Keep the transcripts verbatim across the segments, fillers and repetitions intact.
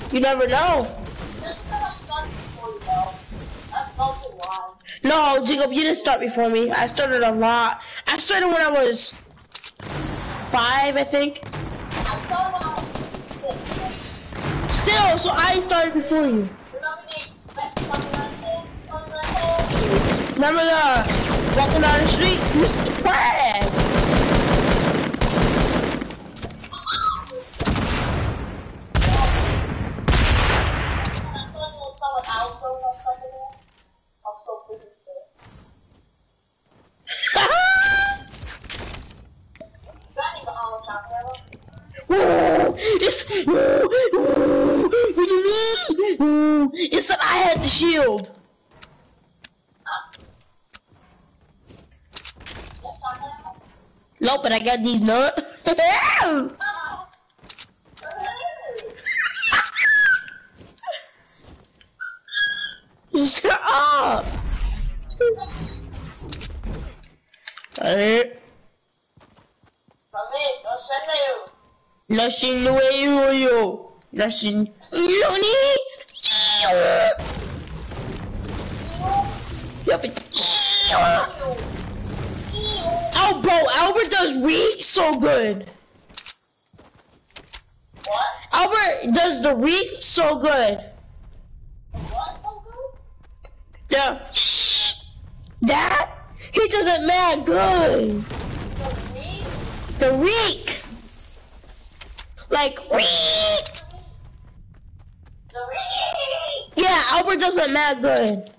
You never know. Just because I started before you though. That's mostly why. No, Jacob, you didn't start before me. I started a lot. I started when I was five, I think. I started when I was six. Still, so I started before you. Remember the something like that? Something like that? Remember the walking down the street, Mister Krabs? It's, what do you mean? It's that I had the shield. Nope, but I got these nuts. Shut up. Alright. Lashin away yo. Lashin. Loni. Yup. Oh, bro, Albert does reek so good. What? Albert does the reek so good. What so good? Yeah. That he does it mad good. The reek? The reek. Like reek. The reek? Yeah, Albert does it mad good.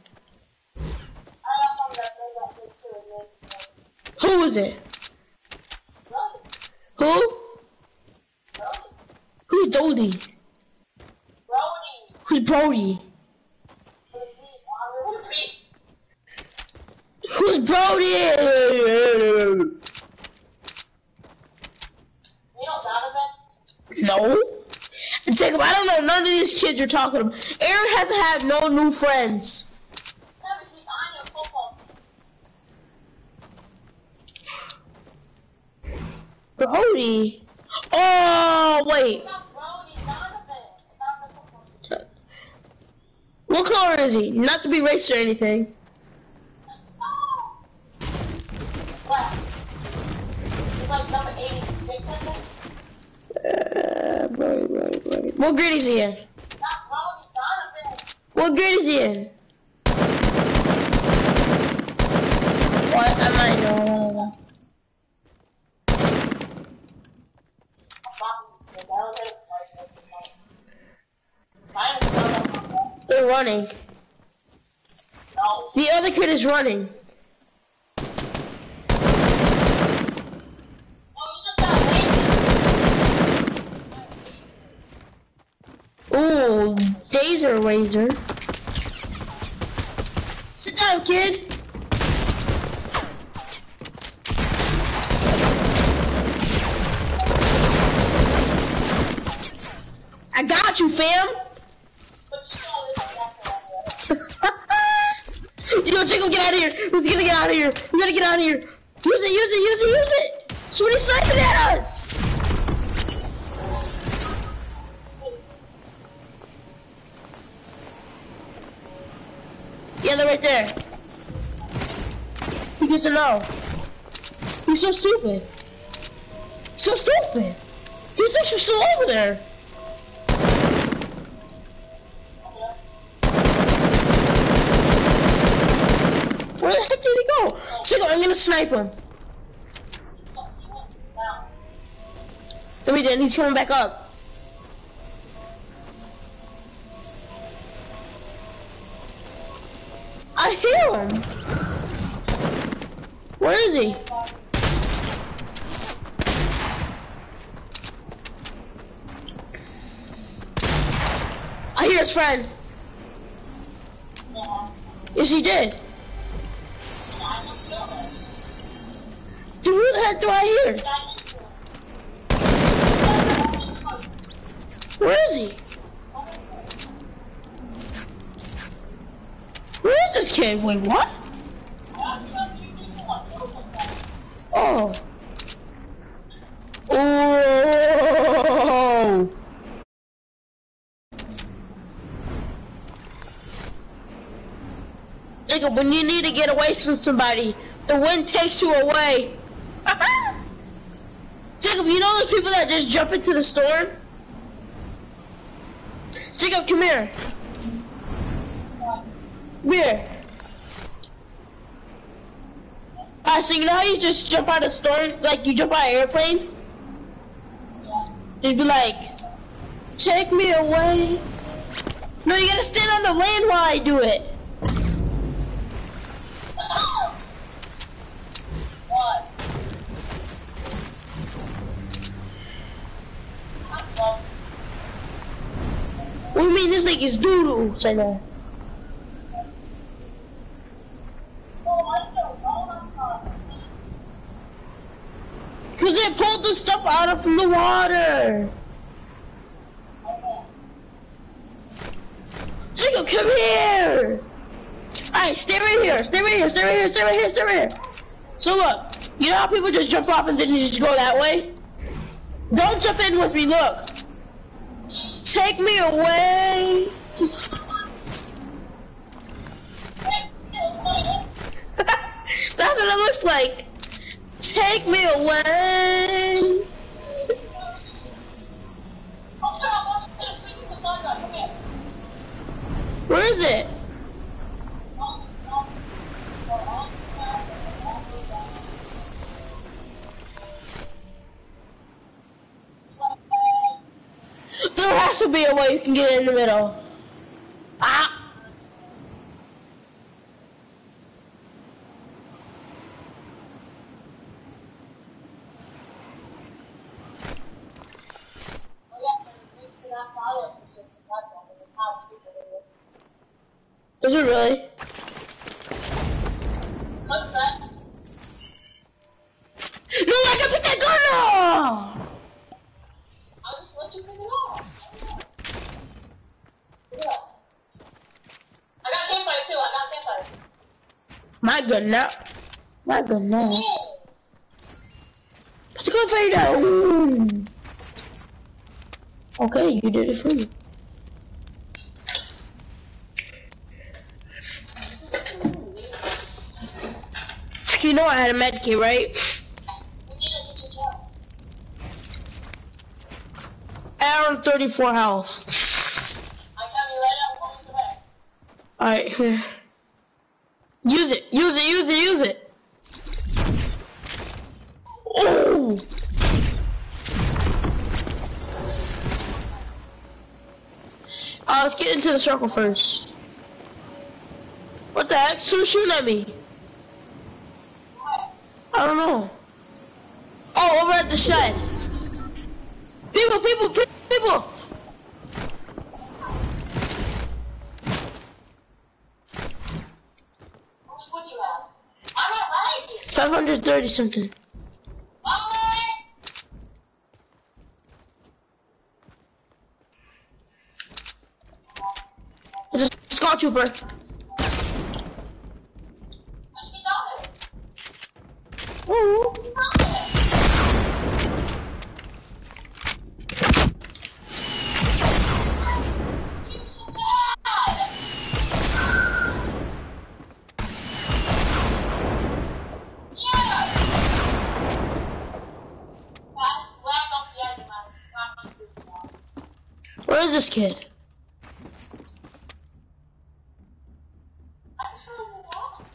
Who is it? Brody. Who? Brody. Who's Dodie? Brody. Who's Brody? Who's Brody? You know Donovan? No. Jacob, I don't know none of these kids you're talking about. Aaron hasn't had no new friends. Never, he's on your football. Brody? Oh, wait. Not Brody, Donovan. Donovan football. What color is he? Not to be racist or anything. What? He's like number eighty-six, I think. Uh, Brody, Brody, Brody. What grade is he in? Not Brody, Donovan. What grade is he in? What? I might know. They're running. No. The other kid is running. Ooh, Dazer Razor. Sit down, kid. I got you, fam. Yo, Chico, get out of here. Who's gonna get out of here? We gotta get out of here. Use it, use it, use it, use it. Somebody's sniping at us. Yeah, they're right there. He gets to know. He's so stupid. So stupid. He thinks you're still over there. Where the heck did he go? Chico, I'm gonna snipe him. No, he didn't. He's coming back up. I hear him. Where is he? I hear his friend. Yes, he did. Dude, who the heck do I hear? Where is he? Where is this kid? Wait, what? Oh. Oh. when you need to get away from somebody, the wind takes you away. Jacob, you know those people that just jump into the storm? Jacob, come here. Come here. Alright, so you know how you just jump out of a storm, like you jump out of an airplane? Just be like, take me away. No, you gotta stand on the land while I do it. What? What do you mean this thing is doo-doo? Say no. Cause they pulled the stuff out of from the water. Jacob, come here. Alright, stay right here. Stay right here. Stay right here. Stay right here. Stay right here. So look, you know how people just jump off and then you just go that way? Don't jump in with me. Look. Take me away. That's what it looks like. Take me away. Where is it? There has to be a way you can get in the middle. Ah! Is it really? No, I can pick that gun up! I'll just let you pick it up. Yeah. I got campfire too, I got campfire. My goodness. My goodness. Yeah. Let's go fade out. Ooh. Okay, you did it for me. You know I had a med kit, right? We need to get your job. Around thirty-four health. I tell you right now, almost away. Alright. Use it, use it, use it, use it. Oh! Uh, let's get into the circle first. What the heck? Who's shooting at me? I don't know. Oh, over at the shed. People, people, pe people! Who's put you out? I'm not lying. five hundred thirty something. It's a Scott Trooper. Ooh. Where is this kid? I just don't know.